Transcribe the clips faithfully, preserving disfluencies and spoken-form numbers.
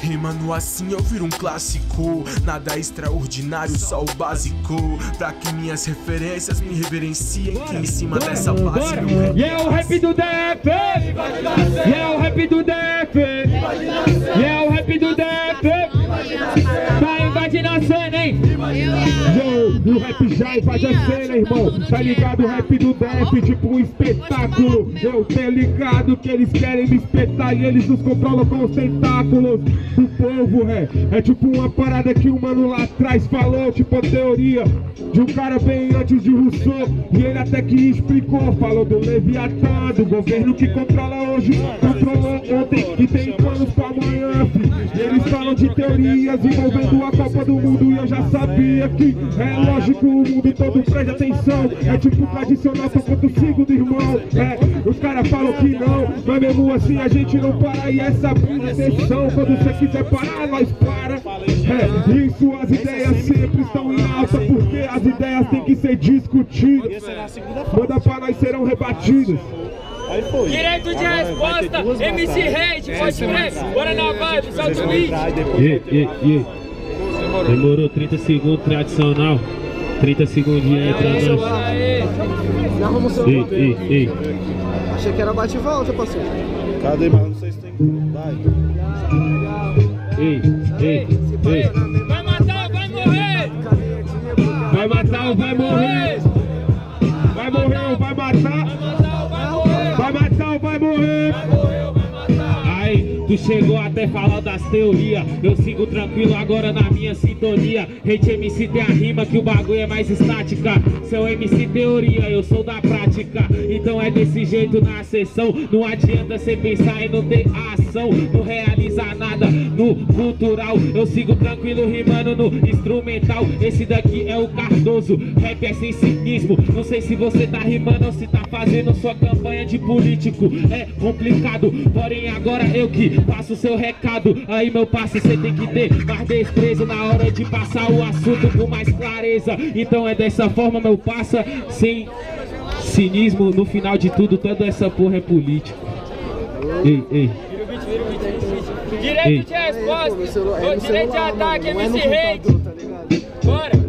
Rimando assim eu viro um clássico, nada extraordinário, só o básico, pra que minhas referências me reverenciem, que em cima bora, dessa base meu rap. E é o rap do D F, e é o rap do D F, e é o rap do D F, vai invadir a cena, hein? Yo, o rap já invade a cena, irmão, tá ligado? O rap do D F, tipo um espetáculo. Eu tô ligado que eles querem me espetar e eles nos controlam com os tentáculos do povo, é, é tipo uma parada que um mano lá atrás falou, tipo a teoria de um cara bem antes de Rousseau, e ele até que explicou, falou do Leviatã, do governo que controla hoje, controlou ontem e tem planos pra amanhã, filho. Eles falam de teorias envolvendo a Copa do Mundo e eu já sabia que é lógico, o mundo todo preste atenção, é tipo tradicional, só contra o segundo irmão, é, os caras falam que não, mas mesmo assim a gente não para e essa proteção, quando você quiser parar, nós para, é, e suas ideias sempre estão em alta, porque as ideias têm que ser discutidas, manda pra nós serão rebatidas. Direito de resposta, M C Rage, pode crer, bora na vibe, solta o beat. E, e, e. Demorou trinta segundos, tradicional, trinta segundinhos entra nós. Já arrumou o seu ei, ei, ei. Achei que era bate e volta, parceiro. Cadê, mano? Não sei se tem. Vai. Ei, ei, ei. Vai matar ou vai morrer? Vai matar ou vai morrer? Vai morrer ou vai matar? Vai matar ou vai morrer? Aí, tu chegou até falar das teorias, eu sigo tranquilo agora na minha sintonia. Hate M C tem a rima que o bagulho é mais estática. Seu M C teoria, eu sou da prática. Então é desse jeito na sessão. Não adianta cê pensar e não ter ação, não realizar nada no cultural. Eu sigo tranquilo rimando no instrumental. Esse daqui é o Cardoso, rap é sem cinismo. Não sei se você tá rimando ou se tá fazendo sua campanha de político. É complicado, porém agora eu que passo o seu recado. Aí meu passo cê tem que ter mais desprezo na hora de passar o assunto com mais clareza. Então é dessa forma meu passa, sem cinismo. No final de tudo, toda essa porra é político. Ei, ei. Direito de resposta, ou direito de ataque, M C Rage. Bora.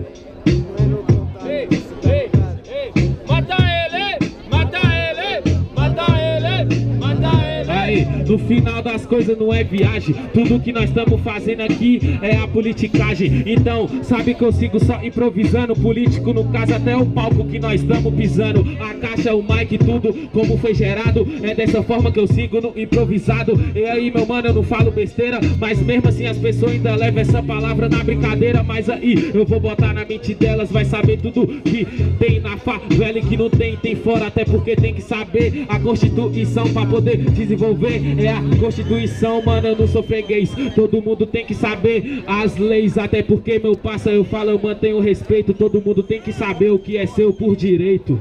Ei, ei, ei. Mata ele, mata ele, mata ele, mata ele. Aí, no final das coisas não é viagem. Tudo que nós estamos fazendo aqui é a politicagem. Então, sabe que eu sigo só improvisando. Político, no caso, até o palco que nós estamos pisando. A caixa, o mic, tudo como foi gerado. É dessa forma que eu sigo no improvisado. E aí, meu mano, eu não falo besteira, mas mesmo assim as pessoas ainda levam essa palavra na brincadeira. Mas aí, eu vou botar na mente delas, vai saber tudo que tem na favela e que não tem, tem fora. Até porque tem que saber a Constituição pra poder desenvolver. É a Constituição, mano, eu não sou freguês. Todo mundo tem que saber as leis. Até porque, meu parça, eu falo, eu mantenho respeito. Todo mundo tem que saber o que é seu por direito.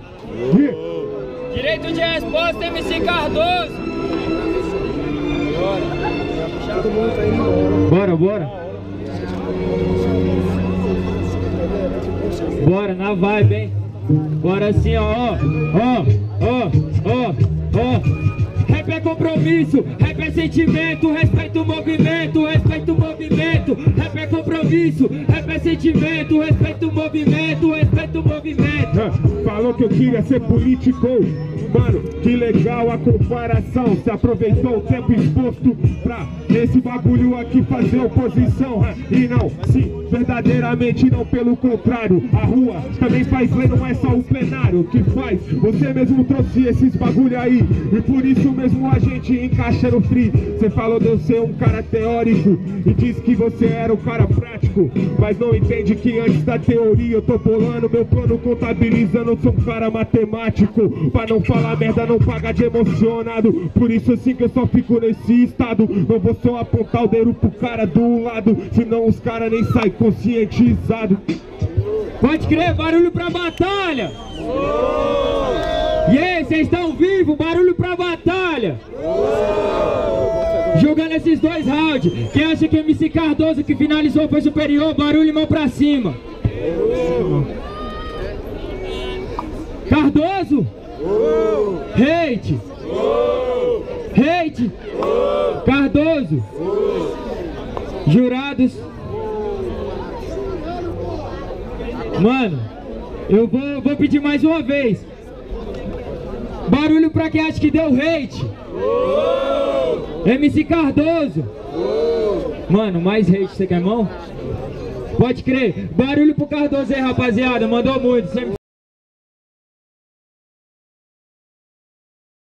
Direito de resposta, M C Cardoso. Bora, bora. Bora, na vibe, hein? Bora assim, ó, ó, ó, ó, ó. Rap é compromisso, rap é sentimento, respeita o movimento, respeita o movimento. Rap é compromisso, rap é sentimento, respeita o movimento, respeita o movimento. Falou que eu queria ser político, mano, que legal a comparação. Se aproveitou o tempo exposto pra esse bagulho aqui fazer oposição. E não, sim, verdadeiramente não, pelo contrário. A rua também faz lei, não é só o plenário que faz. Você mesmo trouxe esses bagulho aí, e por isso mesmo a gente encaixa no free. Você falou de eu ser um cara teórico e disse que você era um cara prático, mas não entende que antes da teoria eu tô bolando meu plano, contabilizando. Eu sou um cara matemático, pra não falar merda, não pagar de emocionado. Por isso assim que eu só fico nesse estado. Não vou só apontar o dedo pro cara do lado, senão os caras nem saem conscientizados. Pode crer, barulho pra batalha! E aí, vocês estão vivos? Barulho pra batalha! Jogando esses dois rounds. Quem acha que M C Cardoso que finalizou foi superior? Barulho e mão pra cima. Cardoso? Hate! Hate! Cardoso! Jurados. Mano, eu vou, vou pedir mais uma vez. Barulho pra quem acha que deu hate. M C Cardoso. Mano, mais hate, você quer mão? Pode crer. Barulho pro Cardoso aí, rapaziada. Mandou muito. Sempre